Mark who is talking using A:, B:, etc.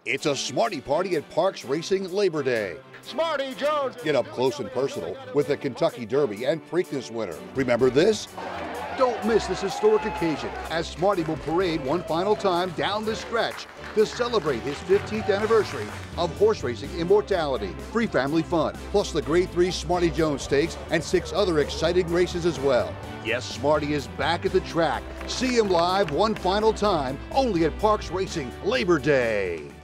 A: It's a Smarty party at Parks Racing Labor Day.
B: Smarty Jones!
A: Get up close and personal with the Kentucky Derby and Preakness winner. Remember this? Don't miss this historic occasion as Smarty will parade one final time down the stretch to celebrate his 15th anniversary of horse racing immortality. Free family fun, plus the Grade 3 Smarty Jones Stakes and 6 other exciting races as well. Yes, Smarty is back at the track. See him live one final time only at Parks Racing Labor Day.